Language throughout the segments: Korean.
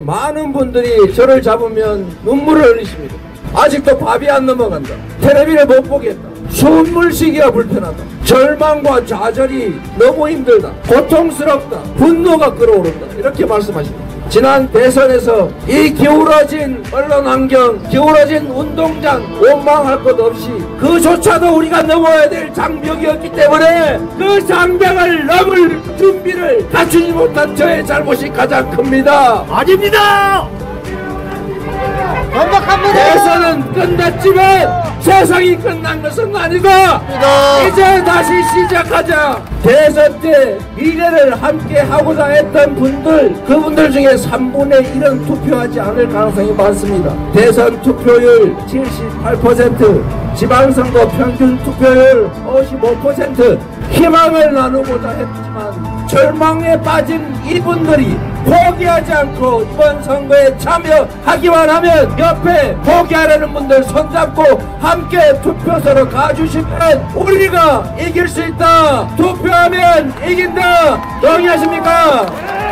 많은 분들이 저를 잡으면 눈물을 흘리십니다. 아직도 밥이 안 넘어간다. 텔레비를 못 보겠다. 숨을 쉬기가 불편하다. 절망과 좌절이 너무 힘들다. 고통스럽다. 분노가 끓어오른다. 이렇게 말씀하십니다. 지난 대선에서 이 기울어진 언론 환경, 기울어진 운동장, 원망할 것 없이 그조차도 우리가 넘어야 될 장벽이었기 때문에 그 장벽을 넘을 준비를 갖추지 못한 저의 잘못이 가장 큽니다. 아닙니다. 완벽합니다. 대선은 끝났지만 세상이 끝난 것은 아니다. 이제 다시 시작하자. 대선 때 미래를 함께 하고자 했던 분들, 그분들 중에 3분의 1은 투표하지 않을 가능성이 많습니다. 대선 투표율 78%, 지방선거 평균 투표율 55%, 희망을 나누고자 했지만 절망에 빠진 이분들이 포기하지 않고 이번 선거에 참여하기만 하면 옆에 포기하려는 분들 손잡고 함께 투표소로 가주시면 우리가 이길 수 있다. 투표하면 이긴다. 동의하십니까?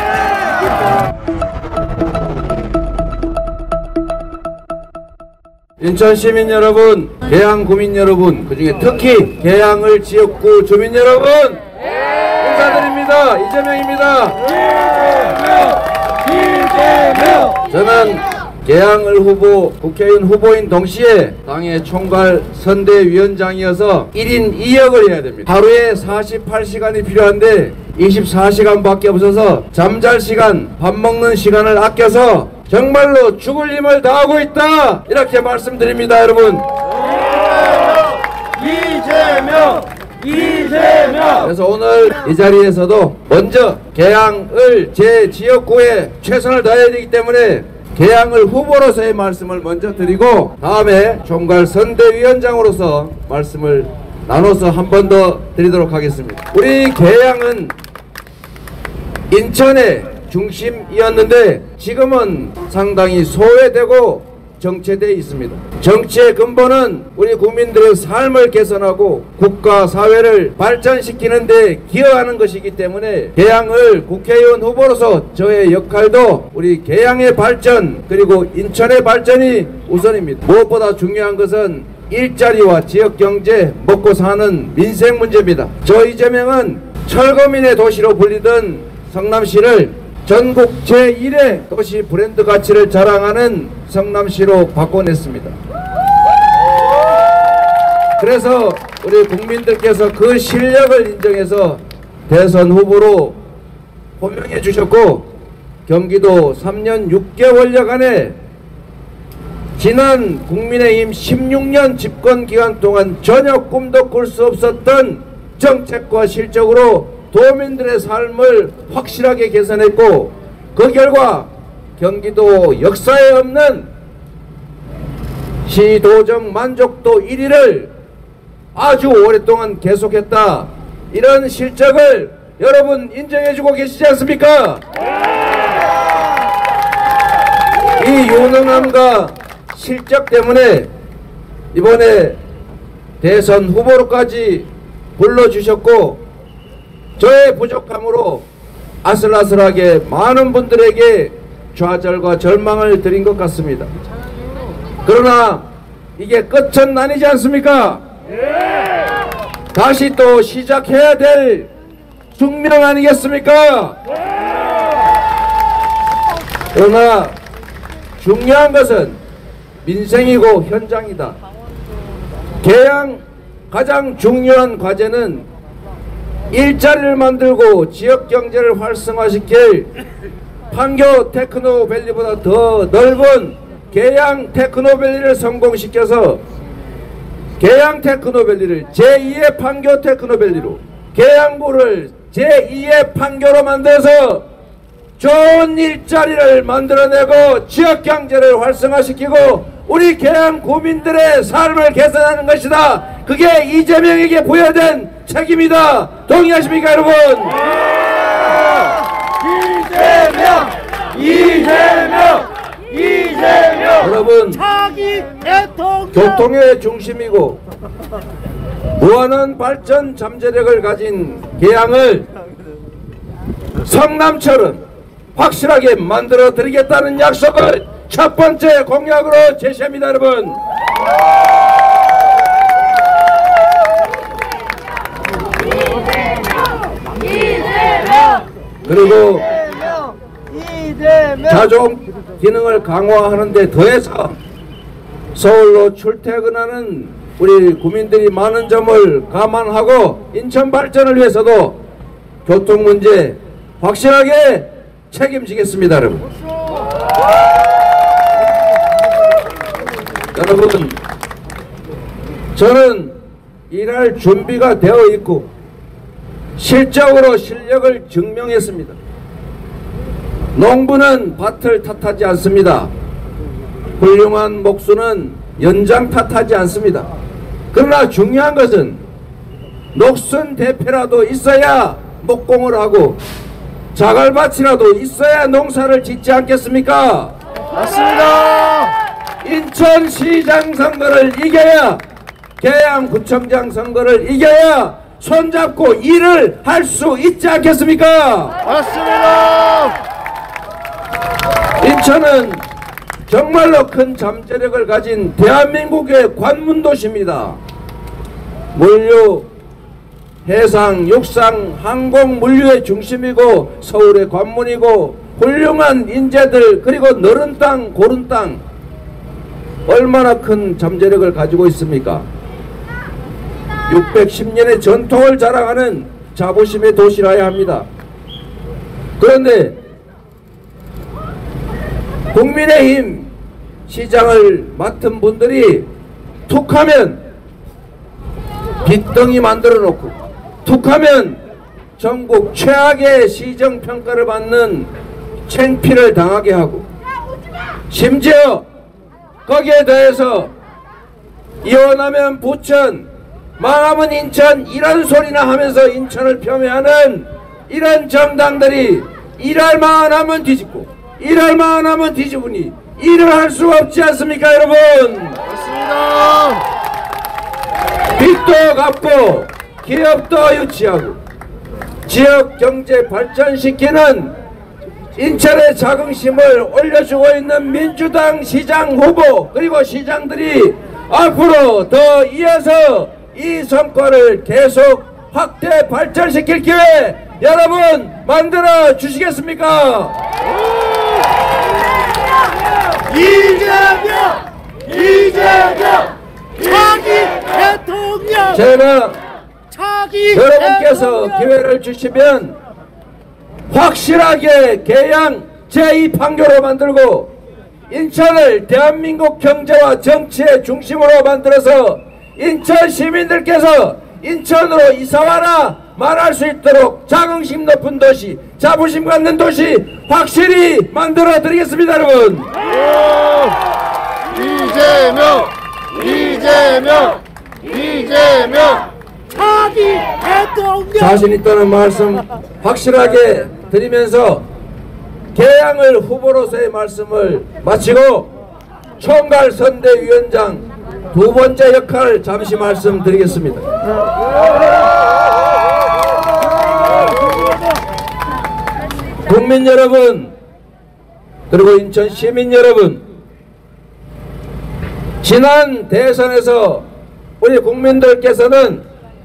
인천 시민 여러분, 계양 구민 여러분, 그중에 특히 계양을 지역구 주민 여러분, 인사드립니다. 이재명입니다. 이재명! 저는 계양을 국회의원 후보인 동시에 당의 총괄 선대위원장이어서 1인 2역을 해야 됩니다. 하루에 48시간이 필요한데 24시간밖에 없어서 잠잘 시간, 밥 먹는 시간을 아껴서 정말로 죽을 힘을 다하고 있다. 이렇게 말씀드립니다, 여러분. 이재명! 이재명! 그래서 오늘 이 자리에서도 먼저 계양을 제 지역구에 최선을 다해야 되기 때문에 계양을 후보로서의 말씀을 먼저 드리고 다음에 총괄 선대위원장으로서 말씀을 나눠서 한 번 더 드리도록 하겠습니다. 우리 계양은 인천의 중심이었는데 지금은 상당히 소외되고 정체되어 있습니다. 정치의 근본은 우리 국민들의 삶을 개선하고 국가 사회를 발전시키는 데 기여하는 것이기 때문에 계양을 국회의원 후보로서 저의 역할도 우리 계양의 발전 그리고 인천의 발전이 우선입니다. 무엇보다 중요한 것은 일자리와 지역경제, 먹고 사는 민생 문제입니다. 저 이재명은 철거민의 도시로 불리던 성남시를 전국 제1의 도시 브랜드 가치를 자랑하는 성남시로 바꿔냈습니다. 그래서 우리 국민들께서 그 실력을 인정해서 대선 후보로 호명해 주셨고 경기도 3년 6개월여간에 지난 국민의힘 16년 집권 기간 동안 전혀 꿈도 꿀 수 없었던 정책과 실적으로 도민들의 삶을 확실하게 개선했고 그 결과 경기도 역사에 없는 시도적 만족도 1위를 아주 오랫동안 계속했다. 이런 실적을 여러분 인정해주고 계시지 않습니까? 이 유능함과 실적 때문에 이번에 대선 후보로까지 불러주셨고 저의 부족함으로 아슬아슬하게 많은 분들에게 좌절과 절망을 드린 것 같습니다. 그러나 이게 끝은 아니지 않습니까? 다시 또 시작해야 될 숙명 아니겠습니까? 그러나 중요한 것은 민생이고 현장이다. 계양 가장 중요한 과제는 일자리를 만들고 지역경제를 활성화시킬 판교 테크노밸리보다 더 넓은 계양 테크노밸리를 성공시켜서 계양 테크노밸리를 제2의 판교 테크노밸리로 계양구를 제2의 판교로 만들어서 좋은 일자리를 만들어내고 지역경제를 활성화시키고 우리 계양 구민들의 삶을 개선하는 것이다. 그게 이재명에게 부여된 책임이다. 동의하십니까 여러분? 이재명! 이재명! 이재명! 여러분 차기 대통령! 교통의 중심이고 무한한 발전 잠재력을 가진 계양을 성남처럼 확실하게 만들어 드리겠다는 약속을 첫 번째 공약으로 제시합니다. 여러분, 그리고 자족 기능을 강화하는 데 더해서 서울로 출퇴근하는 우리 국민들이 많은 점을 감안하고 인천 발전을 위해서도 교통 문제 확실하게 책임지겠습니다. 여러분, 여러분, 저는 일할 준비가 되어 있고 실적으로 실력을 증명했습니다. 농부는 밭을 탓하지 않습니다. 훌륭한 목수는 연장 탓하지 않습니다. 그러나 중요한 것은 녹슨 대패라도 있어야 목공을 하고 자갈밭이라도 있어야 농사를 짓지 않겠습니까? 맞습니다. 인천시장 선거를 이겨야, 계양구청장 선거를 이겨야 손잡고 일을 할 수 있지 않겠습니까? 맞습니다. 인천은 정말로 큰 잠재력을 가진 대한민국의 관문도시입니다. 물류, 해상, 육상, 항공, 물류의 중심이고 서울의 관문이고 훌륭한 인재들, 그리고 너른 땅, 고른 땅, 얼마나 큰 잠재력을 가지고 있습니까? 610년의 전통을 자랑하는 자부심의 도시라야 합니다. 그런데 국민의힘 시장을 맡은 분들이 툭하면 빚덩이 만들어 놓고, 툭하면 전국 최악의 시정평가를 받는 창피를 당하게 하고, 심지어 거기에 대해서 이혼하면 부천, 망하면 인천, 이런 소리나 하면서 인천을 폄훼하는 이런 정당들이 일할 만한 하면 뒤집고 일할 만한 하면 뒤집으니 일을 할 수가 없지 않습니까? 여러분, 맞습니다. 빚도 갚고 기업도 유치하고 지역 경제 발전시키는 인천의 자긍심을 올려주고 있는 민주당 시장 후보, 그리고 시장들이 앞으로 더 이어서 이 성과를 계속 확대 발전시킬 기회 여러분 만들어 주시겠습니까? 이재명 차기 대통령. 제가 차기 여러분께서 대통령. 기회를 주시면 확실하게 계양 제2판교로 만들고 인천을 대한민국 경제와 정치의 중심으로 만들어서 인천 시민들께서 인천으로 이사와라 말할 수 있도록 자긍심 높은 도시, 자부심 갖는 도시 확실히 만들어 드리겠습니다. 여러분, 이재명 차기 대통령. 자신 있다는 말씀 확실하게 드리면서 계양을 후보로서의 말씀을 마치고 총괄 선대위원장 두 번째 역할 잠시 말씀드리겠습니다. 국민 여러분, 그리고 인천 시민 여러분, 지난 대선에서 우리 국민들께서는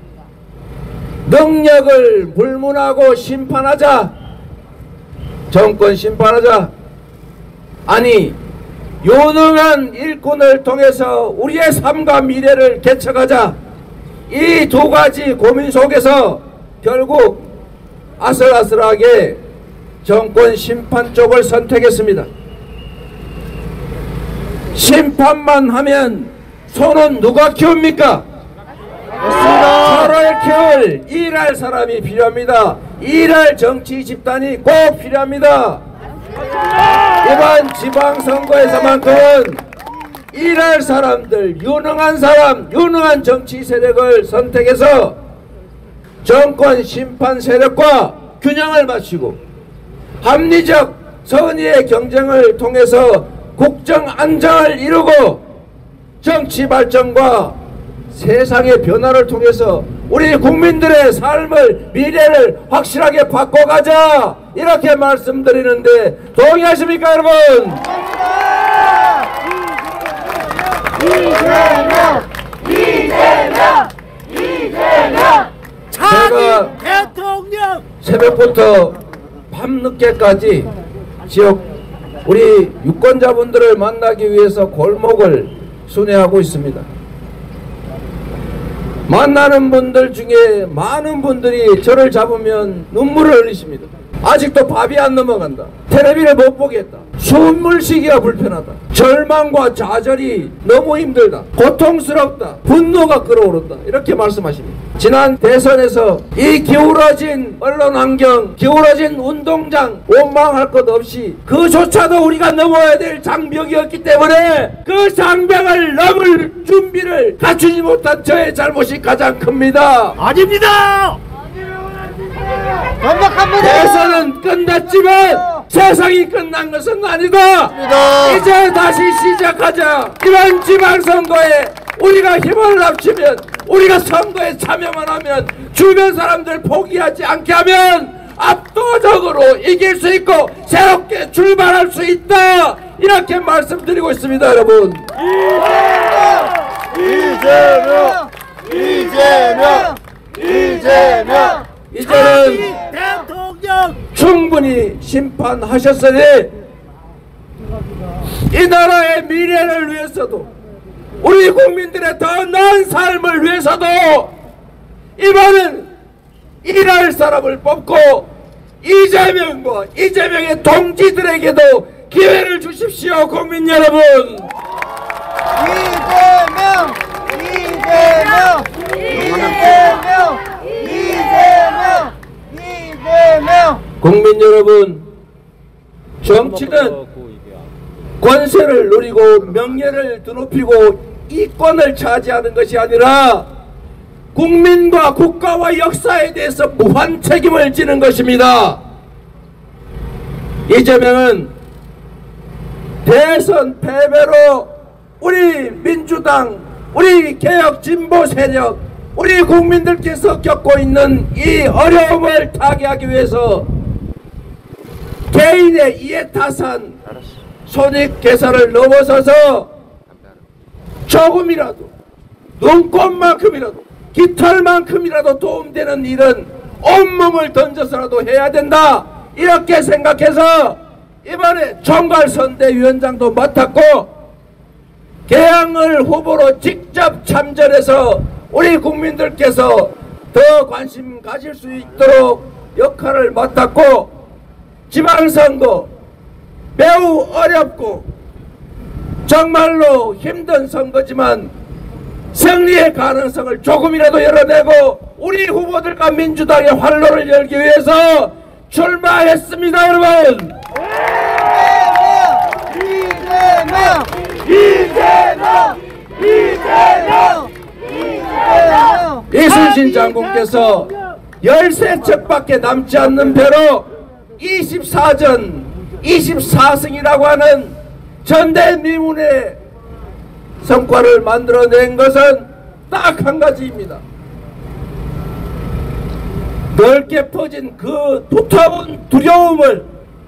능력을 불문하고 심판하자, 정권 심판하자, 아니 유능한 일꾼을 통해서 우리의 삶과 미래를 개척하자, 이 두 가지 고민 속에서 결국 아슬아슬하게 정권 심판 쪽을 선택했습니다. 심판만 하면 소는 누가 키웁니까? 서로를 키울 일할 사람이 필요합니다. 일할 정치 집단이 꼭 필요합니다. 이번 지방선거에서만큼은 일할 사람들, 유능한 사람, 유능한 정치 세력을 선택해서 정권 심판 세력과 균형을 맞추고 합리적 선의의 경쟁을 통해서 국정 안정을 이루고 정치 발전과 세상의 변화를 통해서 우리 국민들의 삶을 미래를 확실하게 바꿔가자 이렇게 말씀드리는데 동의하십니까 여러분? 이재명 제가 대통령 새벽부터 밤늦게까지 지역 우리 유권자분들을 만나기 위해서 골목을 순회하고 있습니다. 만나는 분들 중에 많은 분들이 저를 잡으면 눈물을 흘리십니다. 아직도 밥이 안 넘어간다. 텔레비를 못 보겠다. 숨을 쉬기가 불편하다. 절망과 좌절이 너무 힘들다. 고통스럽다. 분노가 끓어오른다. 이렇게 말씀하십니다. 지난 대선에서 이 기울어진 언론 환경, 기울어진 운동장 원망할 것 없이 그조차도 우리가 넘어야 될 장벽이었기 때문에 그 장벽을 넘을 준비를 갖추지 못한 저의 잘못이 가장 큽니다. 아닙니다. 대선은 끝났지만 세상이 끝난 것은 아니다. 이제 다시 시작하자. 이런 지방선거에 우리가 힘을 합치면, 우리가 선거에 참여만 하면, 주변 사람들 포기하지 않게 하면 압도적으로 이길 수 있고 새롭게 출발할 수 있다. 이렇게 말씀드리고 있습니다. 여러분, 이제는 대통령 충분히 심판하셨으니 이 나라의 미래를 위해서도 우리 국민들의 더 나은 삶을 위해서도 이번은 일할 사람을 뽑고 이재명과 이재명의 동지들에게도 기회를 주십시오. 국민 여러분, 국민 여러분, 정치는 권세를 누리고 명예를 드높이고 이권을 차지하는 것이 아니라 국민과 국가와 역사에 대해서 무한 책임을 지는 것입니다. 이재명은 대선 패배로 우리 민주당, 우리 개혁 진보 세력, 우리 국민들께서 겪고 있는 이 어려움을 타개하기 위해서 개인의 이해타산, 손익계산을 넘어서서 조금이라도, 눈꽃만큼이라도, 깃털만큼이라도 도움되는 일은 온몸을 던져서라도 해야 된다. 이렇게 생각해서 이번에 총괄선대위원장도 맡았고 개항을 후보로 직접 참전해서 우리 국민들께서 더 관심 가질 수 있도록 역할을 맡았고, 지방선거 매우 어렵고 정말로 힘든 선거지만 승리의 가능성을 조금이라도 열어내고 우리 후보들과 민주당의 활로를 열기 위해서 출마했습니다. 여러분, 이순신 장군께서 13척밖에 남지 않는 배로 24전 24승이라고 하는 전대미문의 성과를 만들어낸 것은 딱 한 가지입니다. 넓게 퍼진 그 두터운 두려움을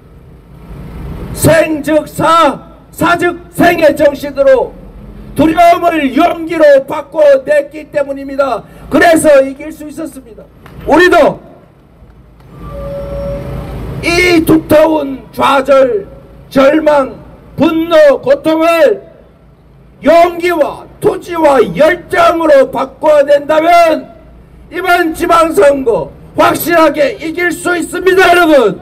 생즉사, 사즉생의 정신으로 두려움을 용기로 바꿔냈기 때문입니다. 그래서 이길 수 있었습니다. 우리도 이 두터운 좌절, 절망, 분노, 고통을 용기와 투지와 열정으로 바꿔낸다면 이번 지방선거 확실하게 이길 수 있습니다. 여러분,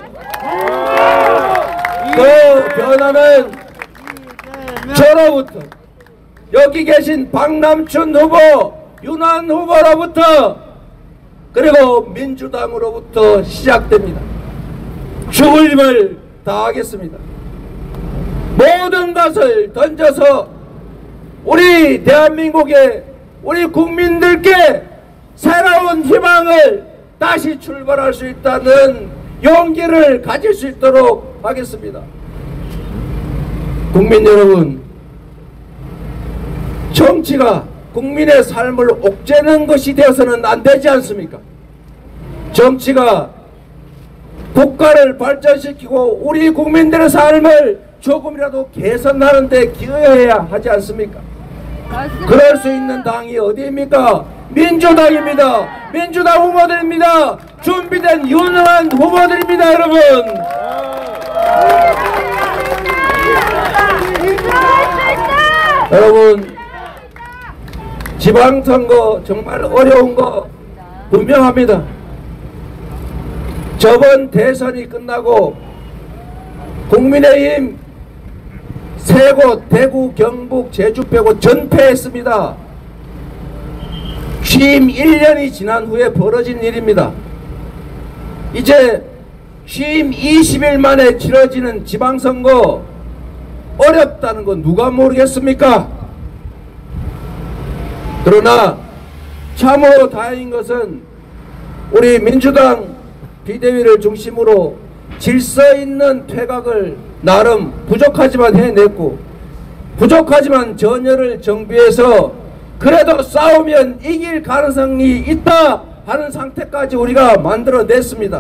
그 변화는 저로부터, 여기 계신 박남춘 후보, 윤한 후보로부터, 그리고 민주당으로부터 시작됩니다. 죽을 힘을 다하겠습니다. 모든 것을 던져서 우리 대한민국의 우리 국민들께 새로운 희망을 다시 출발할 수 있다는 용기를 가질 수 있도록 하겠습니다. 국민 여러분, 정치가 국민의 삶을 옥죄는 것이 되어서는 안 되지 않습니까? 정치가 국가를 발전시키고 우리 국민들의 삶을 조금이라도 개선하는 데 기여해야 하지 않습니까? 그럴 수 있는 당이 어디입니까? 민주당입니다. 민주당 후보들입니다. 준비된 유능한 후보들입니다, 여러분. 여러분, 지방선거 정말 어려운 거 분명합니다. 저번 대선이 끝나고 국민의힘 세 곳 대구, 경북, 제주 빼고 전패했습니다. 취임 1년이 지난 후에 벌어진 일입니다. 이제 취임 20일 만에 치러지는 지방선거 어렵다는 건 누가 모르겠습니까? 그러나 참으로 다행인 것은 우리 민주당 비대위를 중심으로 질서 있는 퇴각을 나름 부족하지만 해냈고, 부족하지만 전열을 정비해서 그래도 싸우면 이길 가능성이 있다 하는 상태까지 우리가 만들어냈습니다.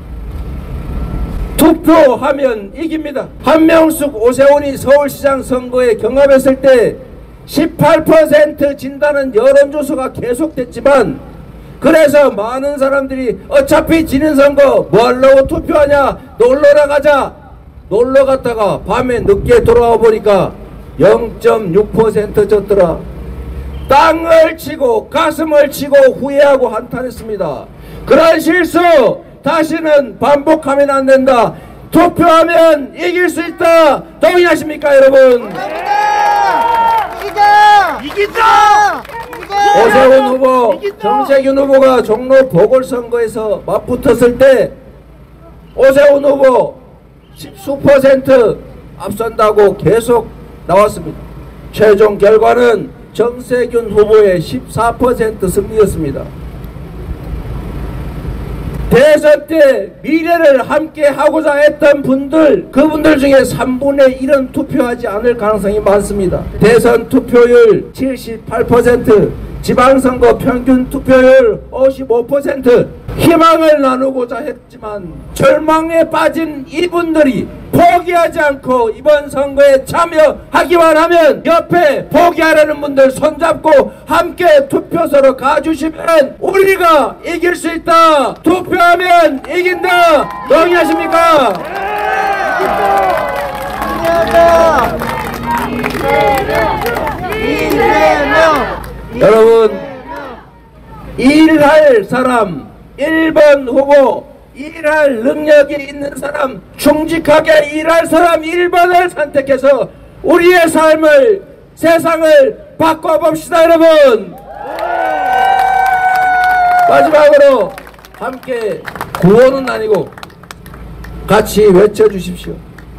투표하면 이깁니다. 한명숙, 오세훈이 서울시장 선거에 경합했을 때 18% 진다는 여론조사가 계속됐지만, 그래서 많은 사람들이 어차피 지는 선거 뭐하려고 투표하냐, 놀러나 가자. 놀러 갔다가 밤에 늦게 돌아와 보니까 0.6% 졌더라. 땅을 치고 가슴을 치고 후회하고 한탄했습니다. 그런 실수 다시는 반복하면 안 된다. 투표하면 이길 수 있다. 동의하십니까, 여러분? 이긴다! 오세훈 후보, 정세균 후보가 종로 보궐선거에서 맞붙었을 때 오세훈 후보 10% 앞선다고 계속 나왔습니다. 최종 결과는 정세균 후보의 14% 승리였습니다. 대선 때 미래를 함께 하고자 했던 분들, 그분들 중에 3분의 1은 투표하지 않을 가능성이 많습니다. 대선 투표율 78%, 지방선거 평균 투표율 55%, 희망을 나누고자 했지만 절망에 빠진 이분들이 포기하지 않고 이번 선거에 참여하기만 하면 옆에 포기하려는 분들 손잡고 함께 투표소로 가주시면 우리가 이길 수 있다. 투표하면 이긴다. 동의하십니까? 여러분, 일할 사람 1번 후보, 일할 능력이 있는 사람, 충직하게 일할 사람 1번을 선택해서 우리의 삶을, 세상을 바꿔봅시다, 여러분. 마지막으로 함께 구호는 아니고 같이 외쳐주십시오.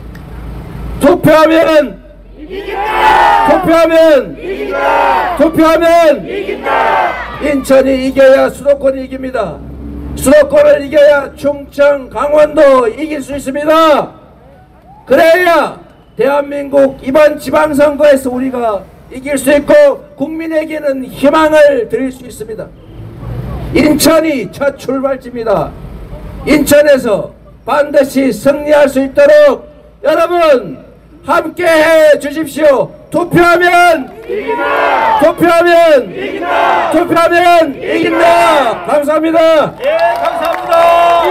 투표하면 이긴다! 투표하면 이긴다! 투표하면 이긴다! 인천이 이겨야 수도권이 이깁니다. 수도권을 이겨야 충청, 강원도 이길 수 있습니다. 그래야 대한민국 이번 지방선거에서 우리가 이길 수 있고 국민에게는 희망을 드릴 수 있습니다. 인천이 첫 출발지입니다. 인천에서 반드시 승리할 수 있도록 여러분 함께 해 주십시오. 투표하면 이긴다! 투표하면 이긴다! 투표하면 이긴다! 감사합니다. 예, 감사합니다.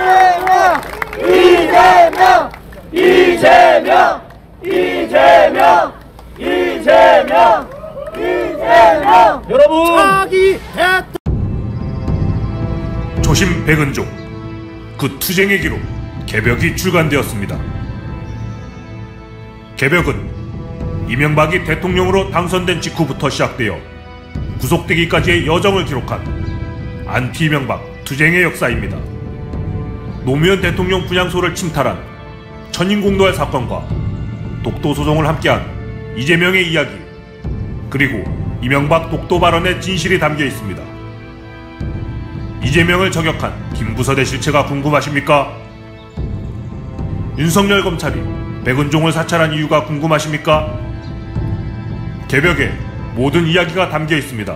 이재명! 이재명! 이재명! 이재명! 이재명! 여러분, 차기 대통령 조심 백은종, 그 투쟁의 기록 개벽이 출간되었습니다. 개벽은 이명박이 대통령으로 당선된 직후부터 시작되어 구속되기까지의 여정을 기록한 안티 이명박 투쟁의 역사입니다. 노무현 대통령 분향소를 침탈한 천인공노할 사건과 독도 소송을 함께한 이재명의 이야기, 그리고 이명박 독도 발언의 진실이 담겨 있습니다. 이재명을 저격한 김부선의 실체가 궁금하십니까? 윤석열 검찰이 백은종을 사찰한 이유가 궁금하십니까? 개벽에 모든 이야기가 담겨 있습니다.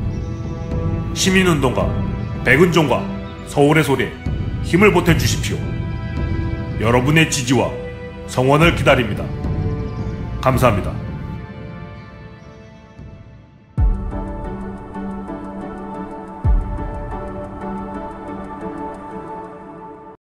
시민운동가 백은종과 서울의 소리에 힘을 보태주십시오. 여러분의 지지와 성원을 기다립니다. 감사합니다.